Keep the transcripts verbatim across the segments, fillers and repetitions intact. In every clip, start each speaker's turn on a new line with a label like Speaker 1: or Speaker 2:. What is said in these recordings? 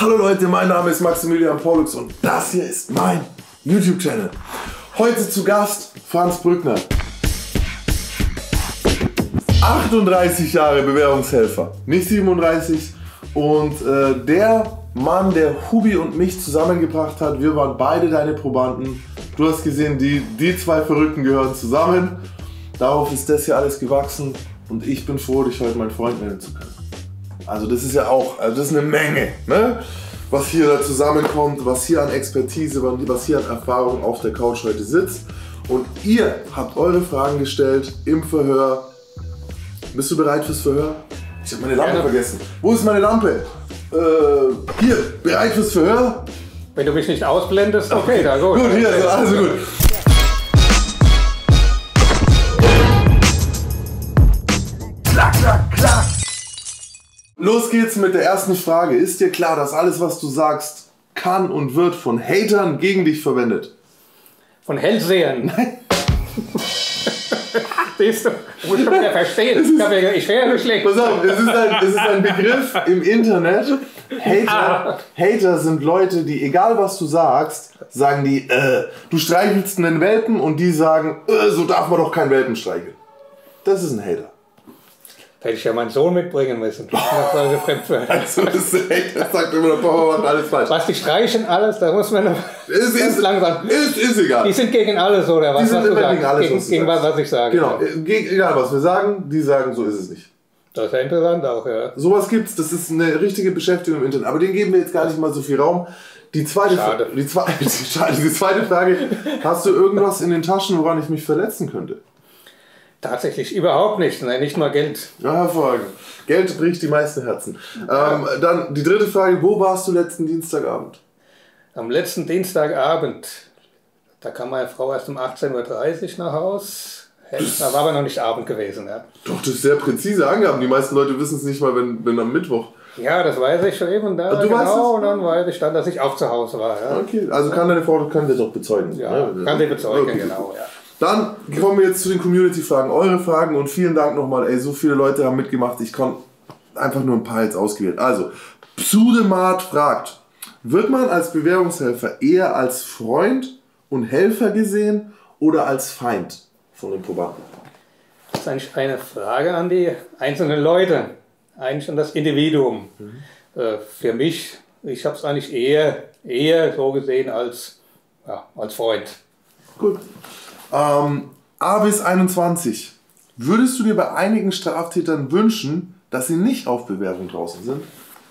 Speaker 1: Hallo Leute, mein Name ist Maximilian Pollux und das hier ist mein YouTube-Channel. Heute zu Gast Franz Brückner. achtunddreißig Jahre Bewährungshelfer, nicht siebenunddreißig. Und äh, der Mann, der Hubi und mich zusammengebracht hat, wir waren beide deine Probanden. Du hast gesehen, die, die zwei Verrückten gehören zusammen. Darauf ist das hier alles gewachsen und ich bin froh, dich heute meinen Freund nennen zu können. Also das ist ja auch, also das ist eine Menge, ne? Was hier da zusammenkommt, was hier an Expertise, was hier an Erfahrung auf der Couch heute sitzt. Und ihr habt eure Fragen gestellt im Verhör. Bist du bereit fürs Verhör? Ich habe meine Lampe ja. vergessen. Wo ist meine Lampe? Äh, hier, bereit fürs Verhör?
Speaker 2: Wenn du mich nicht ausblendest, okay, okay. da gut.
Speaker 1: Gut, hier, also, also gut. Klack, klack, klack. Los geht's mit der ersten Frage. Ist dir klar, dass alles, was du sagst, kann und wird von Hatern gegen dich verwendet?
Speaker 2: Von Hellsehern?
Speaker 1: Nein.
Speaker 2: Siehst du, muss ich schon wieder verstehen. Ich wäre ja nicht schlecht.
Speaker 1: Pass auf, es ist ein, es ist ein Begriff im Internet. Hater, Hater sind Leute, die, egal was du sagst, sagen die, äh, du streichelst einen Welpen und die sagen, äh, so darf man doch keinen Welpen streicheln. Das ist ein Hater.
Speaker 2: Da hätte ich ja meinen Sohn mitbringen müssen.
Speaker 1: Also das ist echt, das sagt immer, der Papa macht alles falsch.
Speaker 2: Was, die streichen alles, da muss man
Speaker 1: ist, ganz ist, langsam. Ist, ist egal.
Speaker 2: Die sind gegen alles, oder was?
Speaker 1: Die sind
Speaker 2: was
Speaker 1: immer
Speaker 2: du
Speaker 1: gegen alles,
Speaker 2: gegen,
Speaker 1: was du
Speaker 2: gegen
Speaker 1: sagst.
Speaker 2: was ich sage.
Speaker 1: Genau, gegen, egal was wir sagen, die sagen, so ist es nicht.
Speaker 2: Das ist ja interessant auch, ja.
Speaker 1: Sowas gibt's, das ist eine richtige Beschäftigung im Internet. Aber den geben wir jetzt gar nicht mal so viel Raum. Die zweite,
Speaker 2: Schade.
Speaker 1: Die, zweite, die zweite Frage, hast du irgendwas in den Taschen, woran ich mich verletzen könnte?
Speaker 2: Tatsächlich überhaupt nicht, nein, nicht mal Geld.
Speaker 1: Ja, hervorragend. Geld bricht die meisten Herzen. Ja. Ähm, dann die dritte Frage, wo warst du letzten Dienstagabend?
Speaker 2: Am letzten Dienstagabend, da kam meine Frau erst um achtzehn Uhr dreißig nach Haus. Da war aber noch nicht Abend gewesen. Ja.
Speaker 1: Doch, das ist sehr präzise Angaben. Die meisten Leute wissen es nicht mal, wenn, wenn am Mittwoch.
Speaker 2: Ja, das weiß ich schon eben. Da,
Speaker 1: du
Speaker 2: genau,
Speaker 1: weißt es?
Speaker 2: Und dann weiß ich dann, dass ich auch zu Hause war. Ja.
Speaker 1: Okay, also kann deine Frau, kann das doch bezeugen.
Speaker 2: Ja,
Speaker 1: ne?
Speaker 2: kann sie bezeugen,
Speaker 1: okay.
Speaker 2: genau. Ja.
Speaker 1: Dann kommen wir jetzt zu den Community-Fragen. Eure Fragen und vielen Dank nochmal. Ey, so viele Leute haben mitgemacht. Ich konnte einfach nur ein paar jetzt ausgewählt. Also, Pseudemat fragt, wird man als Bewährungshelfer eher als Freund und Helfer gesehen oder als Feind von den Probanden?
Speaker 2: Das ist eigentlich eine Frage an die einzelnen Leute, eigentlich an das Individuum. Mhm. Äh, für mich, ich habe es eigentlich eher, eher so gesehen als, ja, als Freund.
Speaker 1: Gut. Ähm, A bis einundzwanzig. Würdest du dir bei einigen Straftätern wünschen, dass sie nicht auf Bewährung draußen sind?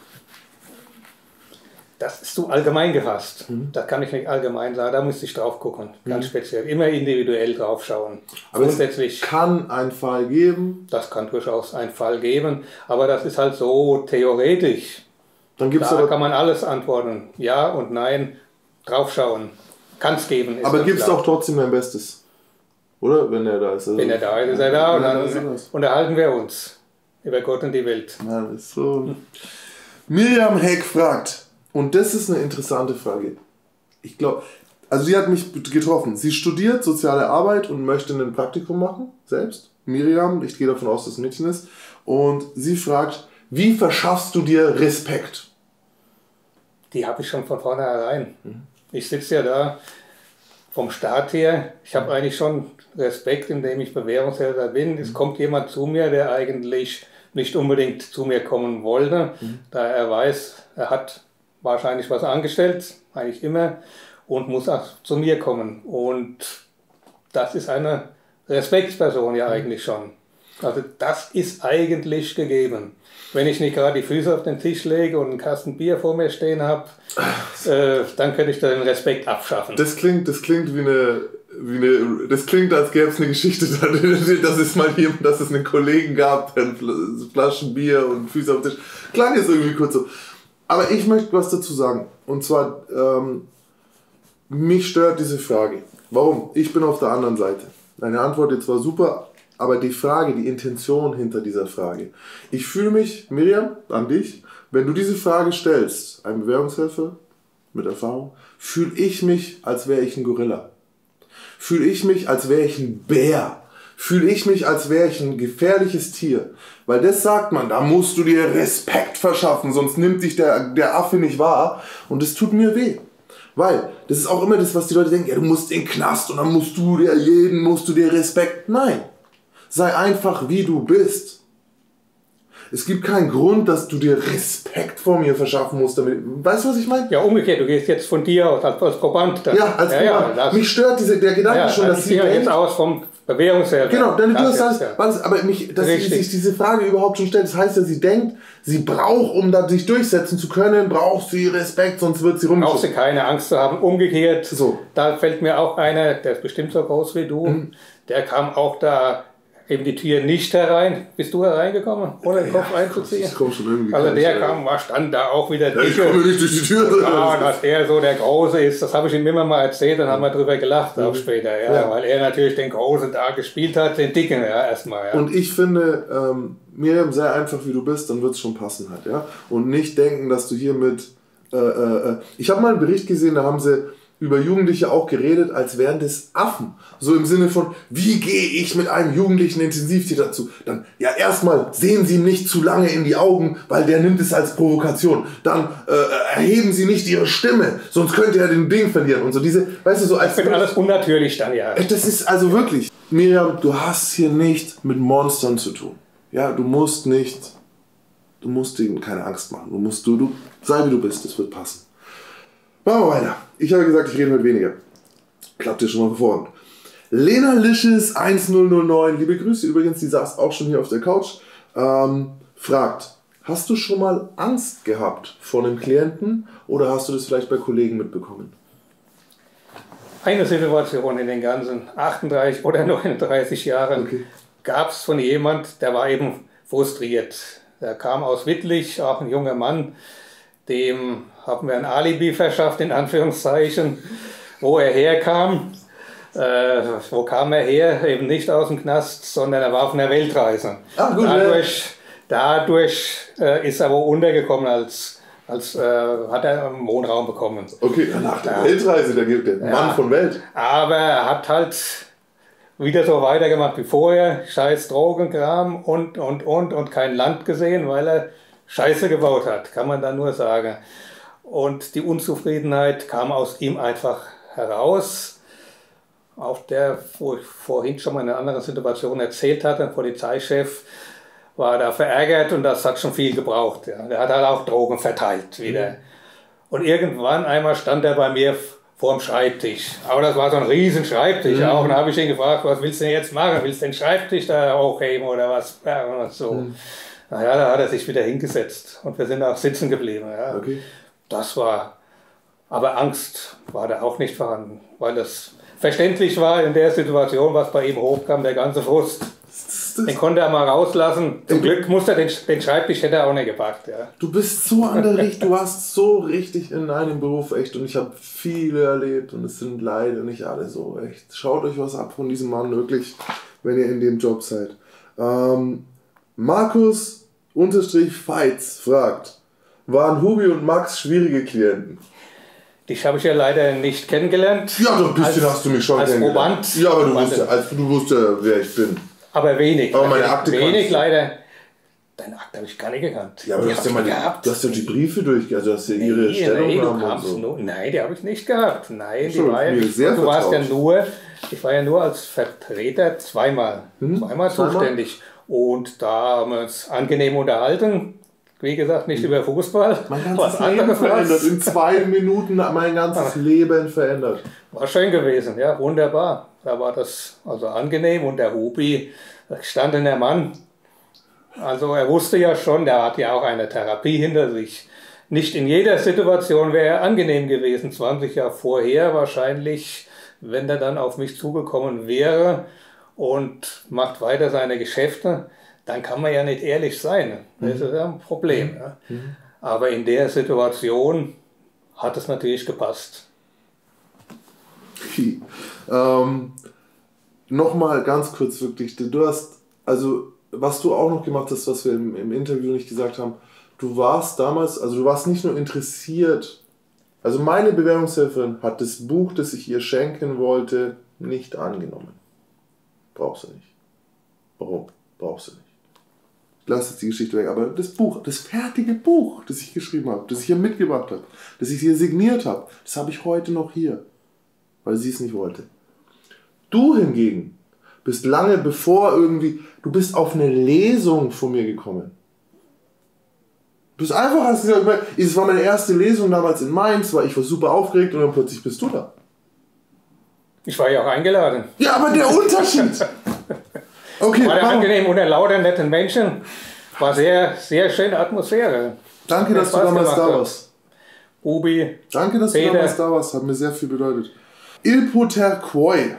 Speaker 2: Das ist so allgemein gefasst. Mhm. Das kann ich nicht allgemein sagen, da müsste ich drauf gucken. Ganz mhm. speziell. Immer individuell drauf schauen.
Speaker 1: Aber grundsätzlich es kann einen Fall geben.
Speaker 2: Das kann durchaus einen Fall geben. Aber das ist halt so theoretisch.
Speaker 1: Dann gibt's
Speaker 2: da
Speaker 1: aber
Speaker 2: kann man alles antworten. Ja und nein. Draufschauen. Kann es geben.
Speaker 1: Aber gibst du auch trotzdem dein Bestes? Oder? Wenn er da ist. Also
Speaker 2: Wenn er da ist, ist er da. Und dann unterhalten wir uns über Gott und die Welt.
Speaker 1: Ja, das ist so. Hm. Miriam Heck fragt, und das ist eine interessante Frage. Ich glaube, also sie hat mich getroffen. Sie studiert soziale Arbeit und möchte ein Praktikum machen, selbst. Miriam, ich gehe davon aus, dass es ein Mädchen ist. Und sie fragt, wie verschaffst du dir Respekt?
Speaker 2: Die habe ich schon von vornherein. Mhm. Ich sitze ja da vom Start her. Ich habe eigentlich schon Respekt, indem ich Bewährungshelfer bin. Es kommt jemand zu mir, der eigentlich nicht unbedingt zu mir kommen wollte, mhm. da er weiß, er hat wahrscheinlich was angestellt, eigentlich immer, und muss auch zu mir kommen. Und das ist eine Respektsperson ja eigentlich schon. Also das ist eigentlich gegeben. Wenn ich nicht gerade die Füße auf den Tisch lege und einen Kasten Bier vor mir stehen habe, äh, dann könnte ich den Respekt abschaffen.
Speaker 1: Das klingt, das klingt wie eine, wie eine, das klingt, als gäbe es eine Geschichte, dass es mal jemand, dass es einen Kollegen gab, der Flaschen Bier und Füße auf den Tisch. Klang jetzt irgendwie kurz so. Aber ich möchte was dazu sagen. Und zwar, ähm, mich stört diese Frage. Warum? Ich bin auf der anderen Seite. Deine Antwort jetzt war super, aber die Frage, die Intention hinter dieser Frage. Ich fühle mich, Miriam, an dich, wenn du diese Frage stellst, ein Bewährungshelfer mit Erfahrung, fühle ich mich, als wäre ich ein Gorilla. Fühle ich mich, als wäre ich ein Bär. fühle ich mich, als wäre ich ein gefährliches Tier. Weil das sagt man, da musst du dir Respekt verschaffen, sonst nimmt dich der, der Affe nicht wahr. Und das tut mir weh. Weil, das ist auch immer das, was die Leute denken, ja, du musst in den Knast und dann musst du dir jeden, musst du dir Respekt. Nein, sei einfach wie du bist. Es gibt keinen Grund, dass du dir Respekt vor mir verschaffen musst. Damit. Weißt du, was ich meine?
Speaker 2: Ja, umgekehrt, du gehst jetzt von dir aus, als, als Proband. Dann.
Speaker 1: Ja, als
Speaker 2: ja,
Speaker 1: Proband.
Speaker 2: Ja,
Speaker 1: mich stört diese, der Gedanke
Speaker 2: ja,
Speaker 1: schon, dass sie
Speaker 2: denkt...
Speaker 1: denkt,
Speaker 2: jetzt aus vom Bewährungshelfer.
Speaker 1: Genau, denn du hast alles,
Speaker 2: ja.
Speaker 1: was, aber mich, dass sie sich diese Frage überhaupt schon stellt, das heißt ja, sie denkt, sie braucht, um da sich durchsetzen zu können, braucht sie Respekt, sonst wird sie rumgeschoben.
Speaker 2: Braucht sie keine Angst zu haben. Umgekehrt,
Speaker 1: so.
Speaker 2: Da fällt mir auch einer, der ist bestimmt so groß wie du, mhm. der kam auch da eben die Tür nicht herein. Bist du hereingekommen, ohne den Kopf ja, einzuziehen? Ich komm schon irgendwie. Also der kam, war, stand da auch wieder
Speaker 1: ja, ich komme nicht durch die Tür.
Speaker 2: Ja, und dass der so der Große ist, das habe ich ihm immer mal erzählt, dann haben wir drüber gelacht, mhm. auch später. Ja, ja. Weil er natürlich den Großen da gespielt hat, den Dicken ja, erstmal. Ja.
Speaker 1: Und ich finde, ähm, Miriam, sei einfach wie du bist, dann wird es schon passen halt. Ja? Und nicht denken, dass du hier mit... Äh, äh, ich habe mal einen Bericht gesehen, da haben sie über Jugendliche auch geredet, als wären das Affen. So im Sinne von, wie gehe ich mit einem jugendlichen Intensivtäter zu? Dann, ja, erstmal sehen Sie ihm nicht zu lange in die Augen, weil der nimmt es als Provokation. Dann äh, erheben Sie nicht Ihre Stimme, sonst könnte er den Ding verlieren. Und so diese, weißt du, so als...
Speaker 2: Das wird alles unnatürlich dann, ja.
Speaker 1: Das ist also wirklich, Miriam, du hast hier nicht mit Monstern zu tun. Ja, du musst nicht, du musst ihnen keine Angst machen. Du musst, du, du, sei wie du bist, das wird passen. Machen wir weiter. Ich habe gesagt, ich rede heute weniger. Klappt dir schon mal hervorragend. Lena Licious eins null null neun, liebe Grüße übrigens, die saß auch schon hier auf der Couch, ähm, fragt, hast du schon mal Angst gehabt vor einem Klienten oder hast du das vielleicht bei Kollegen mitbekommen?
Speaker 2: Eine Situation in den ganzen achtunddreißig oder neununddreißig Jahren okay. gab es von jemand, der war eben frustriert. Der kam aus Wittlich, auch ein junger Mann, dem haben wir ein Alibi verschafft, in Anführungszeichen, wo er herkam. Äh, wo kam er her? Eben nicht aus dem Knast, sondern er war auf einer Weltreise.
Speaker 1: Ah, gut,
Speaker 2: dadurch dadurch äh, ist er wo untergekommen, als, als äh, hat er einen Wohnraum bekommen.
Speaker 1: Okay, nach der ja. Weltreise, der, der Mann ja. von Welt.
Speaker 2: Aber er hat halt wieder so weitergemacht wie vorher, scheiß Drogenkram und, und, und, und kein Land gesehen, weil er Scheiße gebaut hat, kann man da nur sagen. Und die Unzufriedenheit kam aus ihm einfach heraus. Auch der, wo ich vorhin schon mal in einer anderen Situation erzählt hatte, ein Polizeichef war da verärgert und das hat schon viel gebraucht. Ja. Der hat halt auch Drogen verteilt wieder. Mhm. Und irgendwann einmal stand er bei mir vor dem Schreibtisch. Aber das war so ein riesen Schreibtisch mhm. auch. Und da habe ich ihn gefragt, was willst du denn jetzt machen? Willst du den Schreibtisch da hochheben oder was? Ja, und so. Mhm. Naja, da hat er sich wieder hingesetzt und wir sind auch sitzen geblieben. Ja. Okay. Das war, aber Angst war da auch nicht vorhanden, weil das verständlich war in der Situation, was bei ihm hochkam, der ganze Frust. Den konnte er mal rauslassen. Zum Glück musste er den, den Schreibtisch hätte er auch nicht gepackt. Ja.
Speaker 1: Du bist so an der Richtung, du hast so richtig in deinem Beruf echt und ich habe viele erlebt und es sind leider nicht alle so echt. Schaut euch was ab von diesem Mann wirklich, wenn ihr in dem Job seid. Ähm, Markus unterstrich Feitz fragt, waren Hubi und Max schwierige Klienten?
Speaker 2: Dich habe ich ja leider nicht kennengelernt.
Speaker 1: Ja, doch ein bisschen als, hast du mich schon
Speaker 2: als
Speaker 1: kennengelernt.
Speaker 2: Proband.
Speaker 1: Ja, aber du wusstest, als du wusstest, wer ich bin.
Speaker 2: Aber wenig.
Speaker 1: Aber meine Akte
Speaker 2: Wenig leider. Deine Akte habe ich gar nicht gekannt.
Speaker 1: Ja, aber du hast ja, mal die, du hast ja die Briefe durch, also hast ja ihre nee, Stellungnahmen
Speaker 2: nee,
Speaker 1: und so.
Speaker 2: Nur, nein, die habe ich nicht gehabt. Nein,
Speaker 1: so,
Speaker 2: die war ja nicht.
Speaker 1: Sehr
Speaker 2: du warst ja nur, ich war ja nur als Vertreter zweimal, hm? zweimal zuständig. Und da haben wir uns angenehm unterhalten. Wie gesagt, nicht über Fußball.
Speaker 1: Mein ganzes Leben verändert. In zwei Minuten mein ganzes Leben verändert.
Speaker 2: War schön gewesen, ja, wunderbar. Da war das also angenehm und der Hubi, gestandener Mann. Also er wusste ja schon, der hat ja auch eine Therapie hinter sich. Nicht in jeder Situation wäre er angenehm gewesen. zwanzig Jahre vorher wahrscheinlich, wenn er dann auf mich zugekommen wäre und macht weiter seine Geschäfte, dann kann man ja nicht ehrlich sein. Das ist ja ein Problem. Ja. Mhm. Aber in der Situation hat es natürlich gepasst.
Speaker 1: ähm, Nochmal ganz kurz wirklich, du hast, also was du auch noch gemacht hast, was wir im, im Interview nicht gesagt haben, du warst damals, also du warst nicht nur interessiert, also meine Bewährungshelferin hat das Buch, das ich ihr schenken wollte, nicht angenommen. Brauchst du nicht. Warum? Brauchst du nicht. Lass jetzt die Geschichte weg. Aber das Buch, das fertige Buch, das ich geschrieben habe, das ich hier mitgebracht habe, das ich hier signiert habe, das habe ich heute noch hier. Weil sie es nicht wollte. Du hingegen bist lange bevor irgendwie, du bist auf eine Lesung von mir gekommen. Du bist einfach, hast gesagt, es war meine erste Lesung damals in Mainz, weil ich war super aufgeregt und dann plötzlich bist du da.
Speaker 2: Ich war ja auch eingeladen.
Speaker 1: Ja, aber der Unterschied. Okay,
Speaker 2: war der angenehm unter lauter netten Menschen. War sehr, sehr schöne Atmosphäre.
Speaker 1: Danke, dass du damals da warst.
Speaker 2: Ubi.
Speaker 1: Danke, dass du damals da warst. Hat mir sehr viel bedeutet. Ilpoterquoi.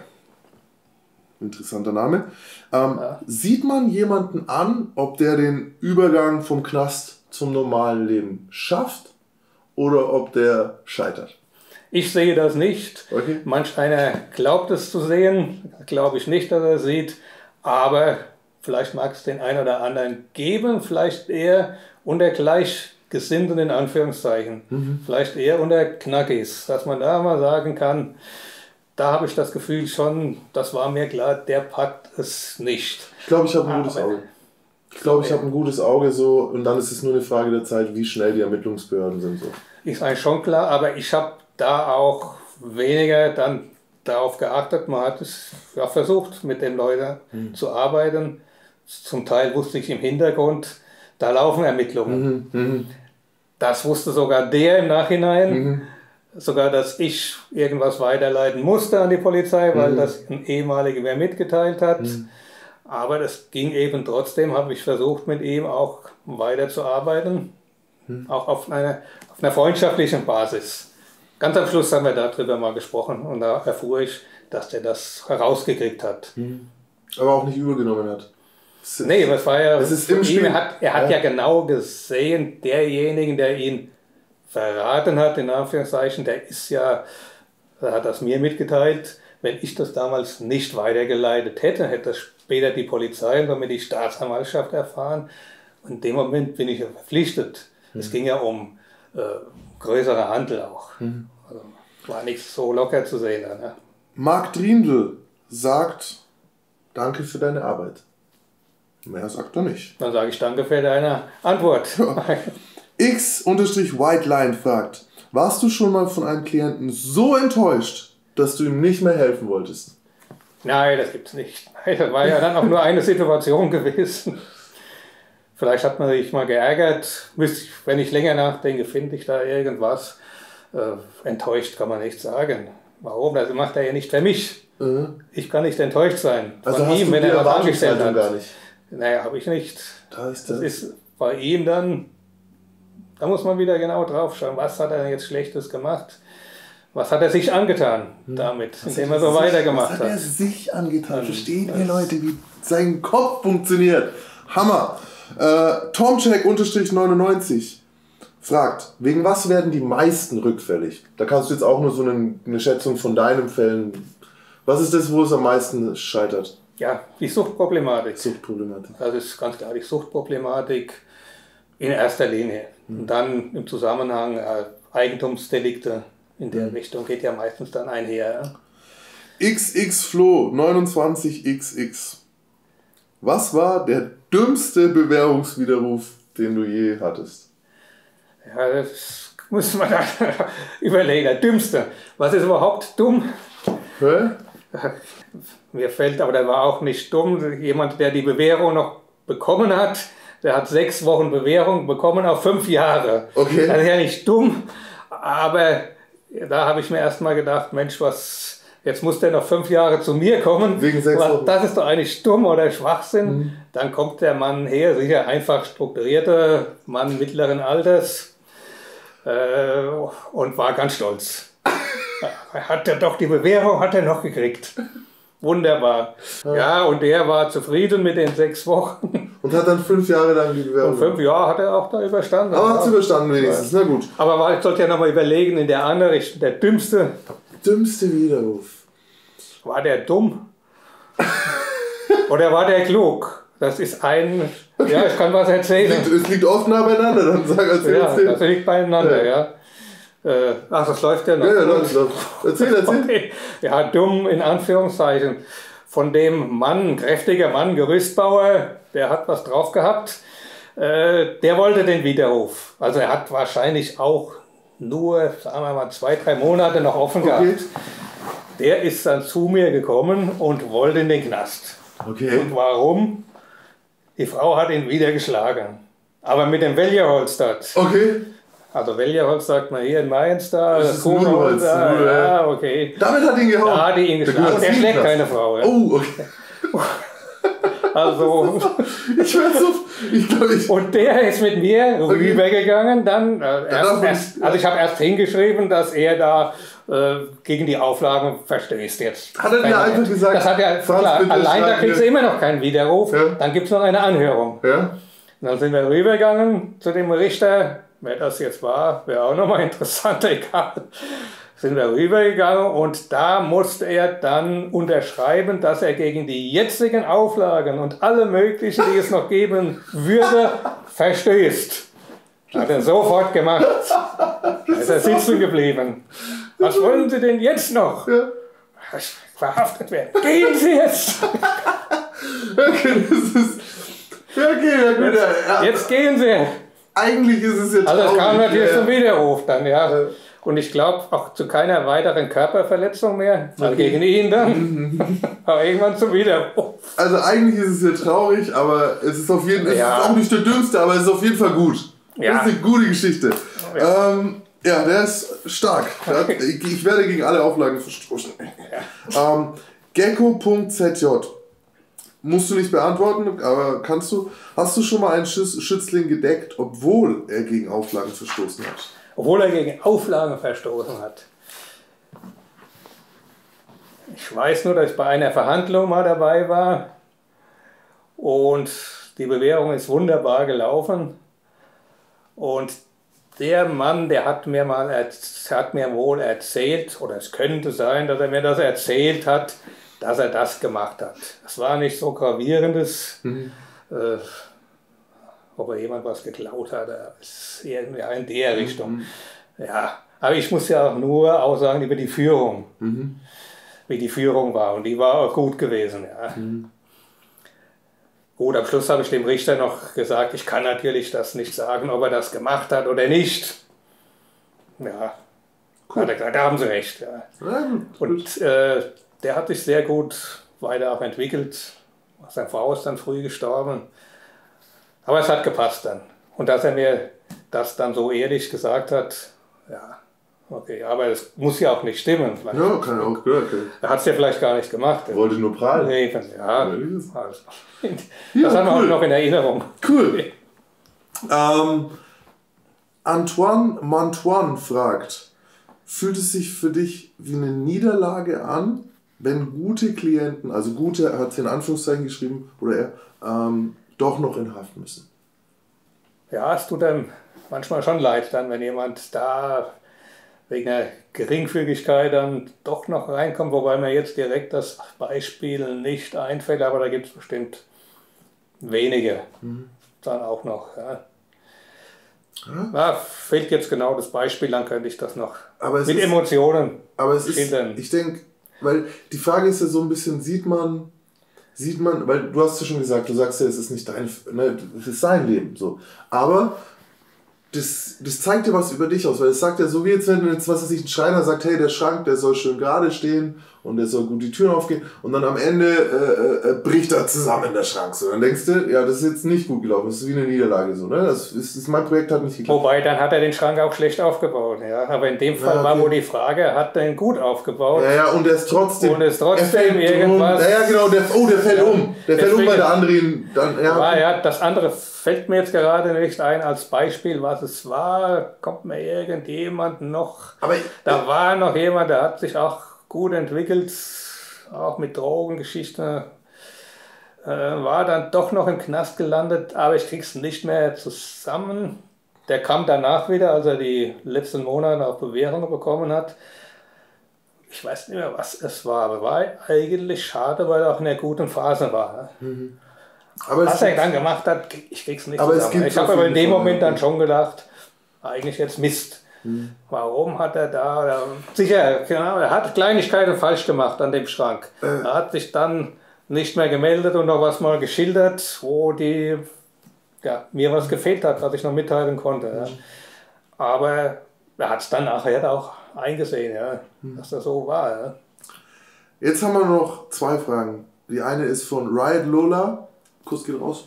Speaker 1: Interessanter Name. Ähm, ja. Sieht man jemanden an, ob der den Übergang vom Knast zum normalen Leben schafft oder ob der scheitert?
Speaker 2: Ich sehe das nicht. Okay. Manch einer glaubt es zu sehen, glaube ich nicht, dass er es sieht, aber vielleicht mag es den einen oder anderen geben, vielleicht eher unter Gleichgesinnten in Anführungszeichen, mhm. vielleicht eher unter Knackis, dass man da mal sagen kann, da habe ich das Gefühl schon, das war mir klar, der packt es nicht.
Speaker 1: Ich glaube, ich habe ein gutes Auge. Ich glaube, ich habe ein gutes Auge so und dann ist es nur eine Frage der Zeit, wie schnell die Ermittlungsbehörden sind. So.
Speaker 2: Ist eigentlich schon klar, aber ich habe da auch weniger dann darauf geachtet. Man hat es ja versucht, mit den Leuten mhm. zu arbeiten. Zum Teil wusste ich im Hintergrund, da laufen Ermittlungen. Mhm. Mhm. Das wusste sogar der im Nachhinein. Mhm. Sogar, dass ich irgendwas weiterleiten musste an die Polizei, weil mhm. das ein ehemaliger mir mitgeteilt hat. Mhm. Aber das ging eben trotzdem, habe ich versucht, mit ihm auch weiterzuarbeiten, hm. auch auf einer, auf einer freundschaftlichen Basis. Ganz am Schluss haben wir darüber mal gesprochen und da erfuhr ich, dass der das herausgekriegt hat.
Speaker 1: Hm. Aber auch nicht übergenommen hat.
Speaker 2: Das ist, nee, das war ja,
Speaker 1: das ist im Spiel.
Speaker 2: Er hat, er hat ja. ja genau gesehen, derjenige, der ihn verraten hat, in Anführungszeichen, der ist ja, er hat das mir mitgeteilt, wenn ich das damals nicht weitergeleitet hätte, hätte das später die Polizei und damit die Staatsanwaltschaft erfahren. Und in dem Moment bin ich ja verpflichtet. Es mhm. ging ja um äh, größere Handel auch. Mhm. Also war nicht so locker zu sehen. Ne?
Speaker 1: Marc Driendl sagt, danke für deine Arbeit. Mehr sagt er nicht.
Speaker 2: Dann sage ich danke für deine Antwort.
Speaker 1: Ja. X-Whiteline fragt, warst du schon mal von einem Klienten so enttäuscht, dass du ihm nicht mehr helfen wolltest?
Speaker 2: Nein, das gibt's nicht. Das war ja dann auch nur eine Situation gewesen. Vielleicht hat man sich mal geärgert. Wenn ich länger nachdenke, finde ich da irgendwas. Äh, enttäuscht kann man nicht sagen. Warum? Das macht er ja nicht für mich. Mhm. Ich kann nicht enttäuscht sein von
Speaker 1: also
Speaker 2: ihm, wenn er was angestellt hat.
Speaker 1: Gar nicht.
Speaker 2: Naja, habe ich nicht.
Speaker 1: Da ist das.
Speaker 2: das ist bei ihm dann, da muss man wieder genau drauf schauen, was hat er jetzt Schlechtes gemacht. Was hat er sich angetan damit, was indem er so weitergemacht hat?
Speaker 1: Was hat er sich angetan? Verstehen ihr Leute, wie sein Kopf funktioniert? Hammer! Äh, Tomcheck neunundneunzig fragt, wegen was werden die meisten rückfällig? Da kannst du jetzt auch nur so eine, eine Schätzung von deinen Fällen. Was ist das, wo es am meisten scheitert?
Speaker 2: Ja, die Suchtproblematik.
Speaker 1: Suchtproblematik.
Speaker 2: Das ist ganz klar die Suchtproblematik in erster Linie. Mhm. Und dann im Zusammenhang äh, Eigentumsdelikte. In der mhm. Richtung geht ja meistens dann einher.
Speaker 1: X X Flo neunundzwanzig X X. Was war der dümmste Bewährungswiderruf, den du je hattest?
Speaker 2: Ja, das muss man dann überlegen. Der dümmste. Was ist überhaupt dumm?
Speaker 1: Hä?
Speaker 2: Mir fällt, aber der war auch nicht dumm. Jemand, der die Bewährung noch bekommen hat, der hat sechs Wochen Bewährung bekommen auf fünf Jahre.
Speaker 1: Okay.
Speaker 2: Das ist ja nicht dumm, aber da habe ich mir erst mal gedacht, Mensch, was, jetzt muss der noch fünf Jahre zu mir kommen.
Speaker 1: Wegen sechs Wochen.
Speaker 2: Das ist doch eigentlich dumm oder Schwachsinn. Mhm. Dann kommt der Mann her, sicher einfach strukturierter Mann mittleren Alters äh, und war ganz stolz. Hat er doch die Bewährung, hat er noch gekriegt. Wunderbar. Ja. ja, und der war zufrieden mit den sechs Wochen.
Speaker 1: Und hat dann fünf Jahre lang die Bewährung.
Speaker 2: Und fünf Jahre hat er auch da überstanden.
Speaker 1: Aber hat es überstanden wenigstens, na gut.
Speaker 2: Aber ich sollte ja nochmal überlegen, in der anderen Richtung, der dümmste.
Speaker 1: Dümmste Widerruf.
Speaker 2: War der dumm? Oder war der klug? Das ist ein, okay. Ja, ich kann was erzählen.
Speaker 1: Es liegt, es liegt oft nah beieinander, dann sag erzähl,
Speaker 2: ja,
Speaker 1: erzähl.
Speaker 2: Das liegt beieinander, ja. ja. Äh, ach, das läuft ja noch.
Speaker 1: Ja, ja, läuft, läuft. Erzähl, erzähl.
Speaker 2: Okay. Ja, dumm in Anführungszeichen. von dem Mann, ein kräftiger Mann, Gerüstbauer, der hat was drauf gehabt, äh, der wollte den Widerruf. Also er hat wahrscheinlich auch nur, sagen wir mal, zwei, drei Monate noch offen
Speaker 1: Okay.
Speaker 2: gehabt. Der ist dann zu mir gekommen und wollte in den Knast.
Speaker 1: Okay.
Speaker 2: Und warum? Die Frau hat ihn wieder geschlagen. Aber mit dem Weljerholz dort.
Speaker 1: Okay.
Speaker 2: Also Weljerholz sagt man hier in Mainz da.
Speaker 1: Das ist
Speaker 2: Kuhholz
Speaker 1: Nullholz,
Speaker 2: da.
Speaker 1: Null, ja.
Speaker 2: Ja, okay.
Speaker 1: Damit hat ihn gehauen.
Speaker 2: Da hat die ihn
Speaker 1: Da
Speaker 2: geschlagen.
Speaker 1: gehört
Speaker 2: Und er
Speaker 1: das
Speaker 2: schlägt
Speaker 1: Knast.
Speaker 2: keine Frau. Ja.
Speaker 1: Oh, okay.
Speaker 2: Also,
Speaker 1: Ich werde so. Ich glaube, ich.
Speaker 2: und der ist mit mir
Speaker 1: Okay.
Speaker 2: rübergegangen. Dann, äh,
Speaker 1: darf
Speaker 2: erst,
Speaker 1: man
Speaker 2: erst,
Speaker 1: nicht-
Speaker 2: also ich habe erst hingeschrieben, dass er da äh, gegen die Auflagen verstößt jetzt.
Speaker 1: Hat er dir einfach gesagt,
Speaker 2: Das hat ja,
Speaker 1: Franz,
Speaker 2: klar,
Speaker 1: bitte
Speaker 2: allein da
Speaker 1: schreib
Speaker 2: kriegst
Speaker 1: mir-
Speaker 2: du immer noch keinen Widerruf.
Speaker 1: Ja.
Speaker 2: Dann gibt es noch eine Anhörung.
Speaker 1: Ja?
Speaker 2: Und dann sind wir rübergegangen zu dem Richter. Wer das jetzt war, wäre auch nochmal interessant, egal. Sind wir rübergegangen und da musste er dann unterschreiben, dass er gegen die jetzigen Auflagen und alle möglichen, die es noch geben würde, verstößt. Hat er sofort gemacht. Da ist er sitzen geblieben. Was wollen Sie denn jetzt noch?
Speaker 1: Ja.
Speaker 2: Verhaftet werden. Gehen Sie jetzt!
Speaker 1: Okay, das ist. Ja, okay, ja, gut. Ja, ja.
Speaker 2: Jetzt gehen Sie!
Speaker 1: Eigentlich ist es jetzt.
Speaker 2: Also es kam natürlich
Speaker 1: ja,
Speaker 2: zum Widerruf dann, ja.
Speaker 1: Ja.
Speaker 2: Und ich glaube auch zu keiner weiteren Körperverletzung mehr. Also
Speaker 1: Okay.
Speaker 2: gegen ihn dann. Aber irgendwann zum Widerruf.
Speaker 1: Also eigentlich ist es ja traurig, aber es ist auf jeden Fall,
Speaker 2: Ja.
Speaker 1: es ist auch nicht der dümmste, aber es ist auf jeden Fall gut.
Speaker 2: Ja.
Speaker 1: Das ist eine gute Geschichte.
Speaker 2: Ja.
Speaker 1: Ähm, ja, der ist stark. Der hat, ich, ich werde gegen alle Auflagen verstoßen. Ähm, Gecko.zj musst du nicht beantworten, aber kannst du, hast du schon mal einen Schütz, Schützling gedeckt, obwohl er gegen Auflagen verstoßen hat?
Speaker 2: Obwohl er gegen Auflagen verstoßen hat. Ich weiß nur, dass ich bei einer Verhandlung mal dabei war und die Bewährung ist wunderbar gelaufen. Und der Mann, der hat mir mal erz- hat mir wohl erzählt, oder es könnte sein, dass er mir das erzählt hat, dass er das gemacht hat. Es war nicht so gravierendes, äh, ob er jemand was geklaut hat, aber es ist irgendwie in der Richtung. Ja, aber ich muss ja auch nur aussagen über die Führung, wie die Führung war. Und die war auch gut gewesen. Ja. Gut, am Schluss habe ich dem Richter noch gesagt, ich kann natürlich das nicht sagen, ob er das gemacht hat oder nicht. Ja,
Speaker 1: Cool.
Speaker 2: hat er gesagt, da haben Sie recht. Ja.
Speaker 1: Ja, gut.
Speaker 2: Und äh, der hat sich sehr gut weiter auch entwickelt. Seine Frau ist dann früh gestorben. Aber es hat gepasst dann. Und dass er mir das dann so ehrlich gesagt hat, ja, okay, aber es muss ja auch nicht stimmen. Vielleicht.
Speaker 1: Ja, kann ja auch gehört. Okay.
Speaker 2: Er hat es ja vielleicht gar nicht gemacht.
Speaker 1: Er wollte nur prahlen.
Speaker 2: Nee, ja,
Speaker 1: Ja,
Speaker 2: also, das
Speaker 1: Ja,
Speaker 2: haben wir
Speaker 1: cool.
Speaker 2: auch noch in Erinnerung.
Speaker 1: Cool. Ähm, Antoine Mantoine fragt, fühlt es sich für dich wie eine Niederlage an, wenn gute Klienten, also gute, hat sie in Anführungszeichen geschrieben, oder er, ähm, doch noch in Haft müssen?
Speaker 2: Ja, es tut einem manchmal schon leid, dann, wenn jemand da wegen einer Geringfügigkeit dann doch noch reinkommt, wobei mir jetzt direkt das Beispiel nicht einfällt, aber da gibt es bestimmt wenige dann auch noch. Ja. Ja, fehlt jetzt genau das Beispiel, dann könnte ich das noch
Speaker 1: Aber es
Speaker 2: mit
Speaker 1: ist-
Speaker 2: Emotionen
Speaker 1: Aber es ist,
Speaker 2: schildern.
Speaker 1: ich denke, weil die Frage ist ja so ein bisschen, sieht man, sieht man, weil du hast ja schon gesagt, du sagst ja, es ist nicht dein, ne, es ist sein Leben, so. Aber das, das zeigt ja was über dich aus, weil es sagt ja so, wie jetzt, wenn jetzt, was weiß ich, ein Schreiner sagt, hey, der Schrank, der soll schön gerade stehen und der soll gut die Türen aufgehen und dann am Ende äh, äh, bricht er zusammen, der Schrank, so. Dann denkst du, ja, das ist jetzt nicht gut gelaufen, das ist wie eine Niederlage, so, ne, das ist, das, mein Projekt hat nicht geklappt.
Speaker 2: Wobei, dann hat er den Schrank auch schlecht aufgebaut. Ja. Aber in dem Fall
Speaker 1: Ja,
Speaker 2: war
Speaker 1: okay.
Speaker 2: wohl die Frage, er hat den gut aufgebaut.
Speaker 1: Ja, ja, und der ist trotzdem.
Speaker 2: Und ist trotzdem
Speaker 1: er fällt
Speaker 2: irgendwas-
Speaker 1: Um. Ja, ja, genau, der, oh, der fällt um. Der fällt um,
Speaker 2: Deswegen-
Speaker 1: weil der andere ihn dann. Ja,
Speaker 2: Ah, ja, das andere fällt mir jetzt gerade nicht ein als Beispiel, was es war. Kommt mir irgendjemand noch?
Speaker 1: aber
Speaker 2: Da war noch jemand, der hat sich auch gut entwickelt, auch mit Drogengeschichten. Äh, war dann doch noch im Knast gelandet, aber ich krieg's nicht mehr zusammen. Der kam danach wieder, als er die letzten Monate auch Bewährung bekommen hat. Ich weiß nicht mehr, was es war, aber war eigentlich schade, weil er auch in einer guten Phase war.
Speaker 1: aber
Speaker 2: Was
Speaker 1: es,
Speaker 2: er dann gemacht hat, ich krieg's nicht
Speaker 1: Aber es
Speaker 2: zusammen.
Speaker 1: gibt
Speaker 2: Ich habe
Speaker 1: auf
Speaker 2: aber in
Speaker 1: jeden
Speaker 2: dem
Speaker 1: Fall,
Speaker 2: Moment
Speaker 1: ja.
Speaker 2: dann schon gedacht, eigentlich jetzt Mist. Warum hat er da, da sicher, genau, er hat Kleinigkeiten falsch gemacht an dem Schrank.
Speaker 1: Äh.
Speaker 2: Er hat sich dann nicht mehr gemeldet und noch was mal geschildert, wo die, ja, mir was gefehlt hat, was ich noch mitteilen konnte. Ja. Aber er hat es dann nachher auch eingesehen, ja, dass das so war. Ja.
Speaker 1: Jetzt haben wir noch zwei Fragen. Die eine ist von Riot Lola. Kuss geht raus.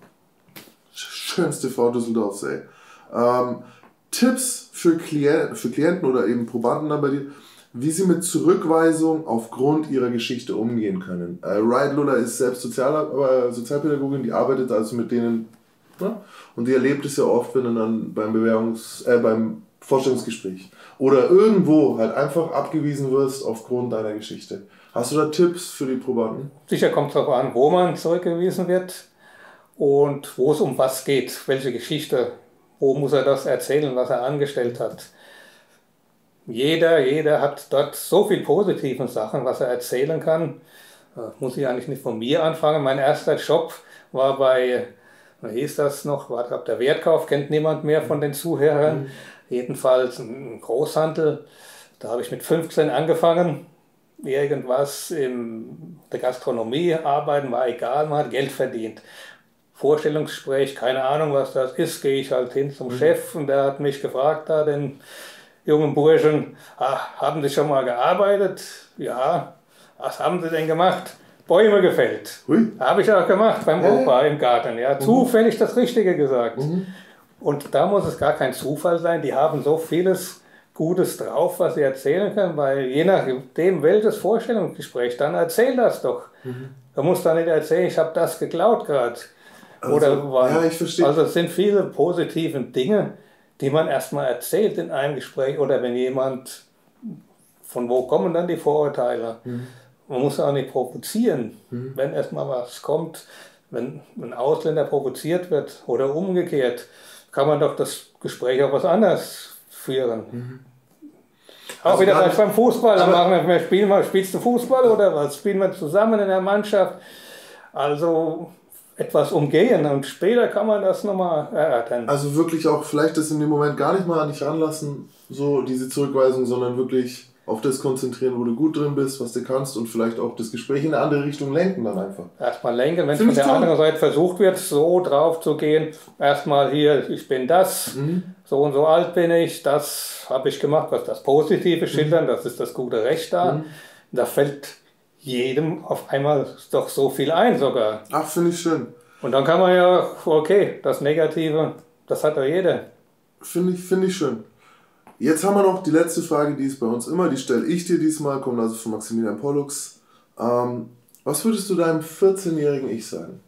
Speaker 1: Schönste Frau Düsseldorfs, ey. Ähm, Tipps für, Klient, für Klienten oder eben Probanden dann bei dir, wie sie mit Zurückweisung aufgrund ihrer Geschichte umgehen können. Äh, Riot Lola ist selbst Sozial äh, Sozialpädagogin, die arbeitet also mit denen, ne? Und die erlebt es ja oft, wenn du dann beim Bewerbungs-, äh, beim Vorstellungsgespräch oder irgendwo halt einfach abgewiesen wirst aufgrund deiner Geschichte. Hast du da Tipps für die Probanden?
Speaker 2: Sicher kommt es darauf an, wo man zurückgewiesen wird und wo es um was geht, welche Geschichte, wo muss er das erzählen, was er angestellt hat. Jeder, jeder hat dort so viel positive Sachen, was er erzählen kann. Das muss ich eigentlich nicht von mir anfangen. Mein erster Job war bei, wie hieß das noch, war glaube der Wertkauf, kennt niemand mehr von den Zuhörern. Mhm. Jedenfalls ein Großhandel. Da habe ich mit fünfzehn angefangen. Irgendwas in der Gastronomie arbeiten war egal, man hat Geld verdient. Vorstellungsgespräch, keine Ahnung was das ist, gehe ich halt hin zum mhm. Chef und der hat mich gefragt, da den jungen Burschen, ah, haben Sie schon mal gearbeitet? Ja. Was haben Sie denn gemacht? Bäume gefällt. Habe ich auch gemacht beim ja. Opa im Garten. Ja, mhm. Zufällig das Richtige gesagt. Mhm. Und da muss es gar kein Zufall sein, die haben so vieles Gutes drauf, was sie erzählen können, weil je nachdem, welches Vorstellungsgespräch, dann erzähl das doch. Mhm. Du musst dann nicht erzählen, ich habe das geklaut gerade.
Speaker 1: Also,
Speaker 2: Oder wann.
Speaker 1: Ja, ich verstehe.
Speaker 2: Also es sind viele positive Dinge, die man erstmal erzählt in einem Gespräch oder wenn jemand, von wo kommen dann die Vorurteile? Mhm. Man muss auch nicht provozieren, mhm. wenn erstmal was kommt, wenn ein Ausländer provoziert wird oder umgekehrt, kann man doch das Gespräch auch was anderes führen. Mhm. Auch also wieder beim Fußball, dann machen wir, spielen wir, spielst du Fußball oder was? Spielen wir zusammen in der Mannschaft? Also etwas umgehen und später kann man das nochmal erörtern.
Speaker 1: Also wirklich auch vielleicht das in dem Moment gar nicht mal an dich ranlassen, so diese Zurückweisung, sondern wirklich auf das konzentrieren, wo du gut drin bist, was du kannst und vielleicht auch das Gespräch in eine andere Richtung lenken dann einfach.
Speaker 2: Erstmal lenken, wenn es von der toll. anderen Seite versucht wird, so drauf zu gehen, erstmal hier, ich bin das, mhm. so und so alt bin ich, das habe ich gemacht, was das Positive schildern, mhm. das ist das gute Recht da. Mhm. Da fällt jedem auf einmal doch so viel ein sogar.
Speaker 1: Ach, finde ich schön.
Speaker 2: Und dann kann man ja, okay, das Negative, das hat doch jeder.
Speaker 1: Finde ich, finde ich schön. Jetzt haben wir noch die letzte Frage, die ist bei uns immer, die stelle ich dir diesmal, kommt also von Maximilian Pollux. Ähm, was würdest du deinem vierzehnjährigen Ich sagen?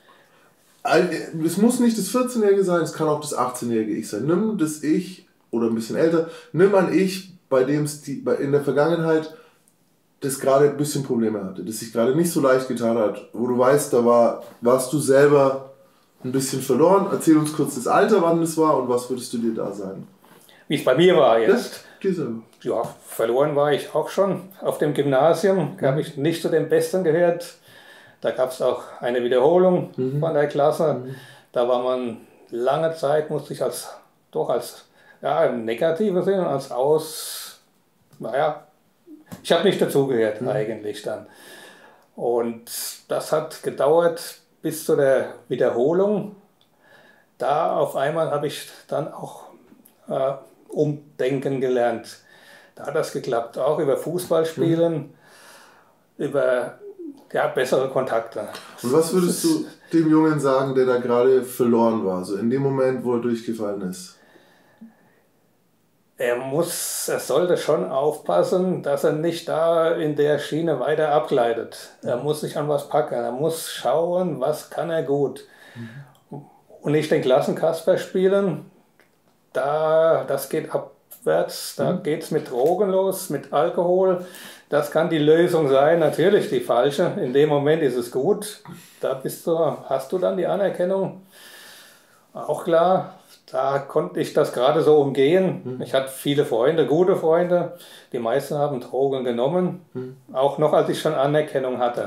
Speaker 1: Es muss nicht das vierzehnjährige sein, es kann auch das achtzehnjährige Ich sein. Nimm das Ich, oder ein bisschen älter, nimm ein Ich, bei dem es die, bei, in der Vergangenheit das gerade ein bisschen Probleme hatte, das sich gerade nicht so leicht getan hat, wo du weißt, da war, warst du selber ein bisschen verloren. Erzähl uns kurz das Alter, wann das war und was würdest du dir da sagen?
Speaker 2: Wie es bei mir war jetzt.
Speaker 1: Ja,
Speaker 2: ja, verloren war ich auch schon auf dem Gymnasium. Da habe ich nicht zu den Besten gehört. Da gab es auch eine Wiederholung mhm. von der Klasse. Mhm. Da war man lange Zeit, musste ich als, doch als, ja, im negativen Sinne, als aus, naja, ich habe nicht dazugehört mhm. eigentlich dann. Und das hat gedauert bis zu der Wiederholung. Da auf einmal habe ich dann auch äh, umdenken gelernt. Da hat das geklappt, auch über Fußballspielen, mhm. über ja, bessere Kontakte.
Speaker 1: Und was würdest du dem Jungen sagen, der da gerade verloren war, so in dem Moment, wo er durchgefallen ist?
Speaker 2: Er muss, er sollte schon aufpassen, dass er nicht da in der Schiene weiter abgleitet. Er muss sich an was packen, er muss schauen, was kann er gut. Mhm. Und nicht den Klassenkasper spielen, da, das geht abwärts, da mhm. geht es mit Drogen los, mit Alkohol. Das kann die Lösung sein, natürlich die falsche. In dem Moment ist es gut, da bist du, hast du dann die Anerkennung. Auch klar, da konnte ich das gerade so umgehen. Mhm. Ich hatte viele Freunde, gute Freunde. Die meisten haben Drogen genommen, mhm. auch noch als ich schon Anerkennung hatte.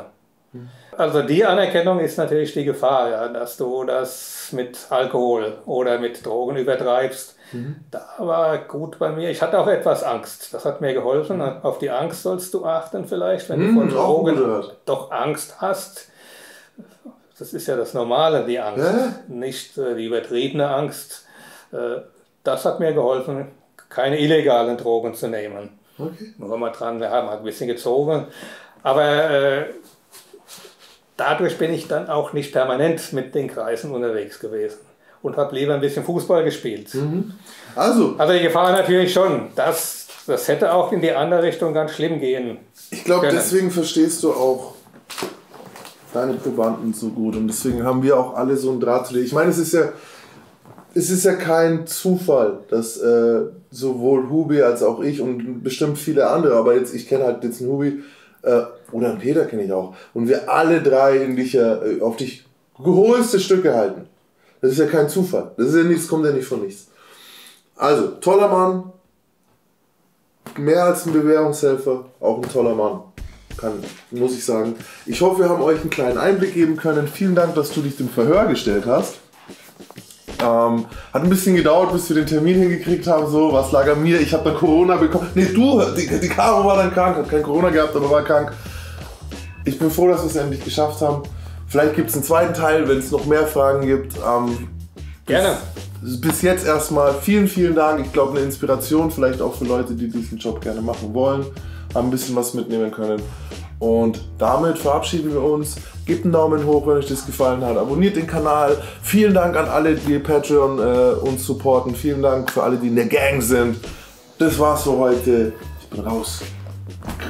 Speaker 2: Also die Anerkennung ist natürlich die Gefahr, ja, dass du das mit Alkohol oder mit Drogen übertreibst. Mhm. Da war gut bei mir. Ich hatte auch etwas Angst. Das hat mir geholfen. Auf die Angst sollst du achten vielleicht, wenn mhm, du von Drogen doch Angst hast. Das ist ja das Normale, die Angst, ja? Nicht äh, die übertriebene Angst. Äh, das hat mir geholfen, keine illegalen Drogen zu nehmen. Okay. Nur mal dran, wir haben halt ein bisschen gezogen. Aber äh, dadurch bin ich dann auch nicht permanent mit den Kreisen unterwegs gewesen und habe lieber ein bisschen Fußball gespielt.
Speaker 1: Mhm. Also,
Speaker 2: also die Gefahr natürlich schon, das, das hätte auch in die andere Richtung ganz schlimm gehen.
Speaker 1: Ich glaube, deswegen verstehst du auch deine Probanden so gut und deswegen haben wir auch alle so einen Draht zu dir. Ich meine, es ist ja, es ist ja kein Zufall, dass äh, sowohl Hubi als auch ich und bestimmt viele andere, aber jetzt ich kenne halt jetzt einen Hubi, oder einen Peter kenne ich auch. Und wir alle drei in dich, äh, auf dich geholste Stücke halten. Das ist ja kein Zufall. Das ist ja nichts, kommt ja nicht von nichts. Also, toller Mann. Mehr als ein Bewährungshelfer. Auch ein toller Mann. Kann, muss ich sagen. Ich hoffe, wir haben euch einen kleinen Einblick geben können. Vielen Dank, dass du dich dem Verhör gestellt hast. Ähm, hat ein bisschen gedauert, bis wir den Termin hingekriegt haben. So, was lag an mir? Ich habe dann Corona bekommen. Nee, du, die, die Caro war dann krank, hat kein Corona gehabt, aber war krank. Ich bin froh, dass wir es endlich geschafft haben. Vielleicht gibt es einen zweiten Teil, wenn es noch mehr Fragen gibt. Ähm,
Speaker 2: Gerne.
Speaker 1: Bis, bis jetzt erstmal vielen, vielen Dank. Ich glaube, eine Inspiration vielleicht auch für Leute, die diesen Job gerne machen wollen. Haben ein bisschen was mitnehmen können. Und damit verabschieden wir uns. Gebt einen Daumen hoch, wenn euch das gefallen hat. Abonniert den Kanal. Vielen Dank an alle, die Patreon äh, uns supporten. Vielen Dank für alle, die in der Gang sind. Das war's für heute. Ich bin raus.